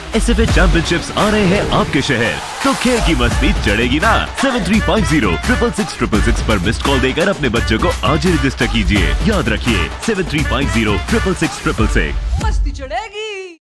SFA Championships आ रहे हैं आपके शहर, तो खेल की मस्ती चढ़ेगी ना। 7350 पर मिस्ड कॉल देकर अपने बच्चों को आज ही रजिस्टर कीजिए। याद रखिए 7350 मस्ती चढ़ेगी।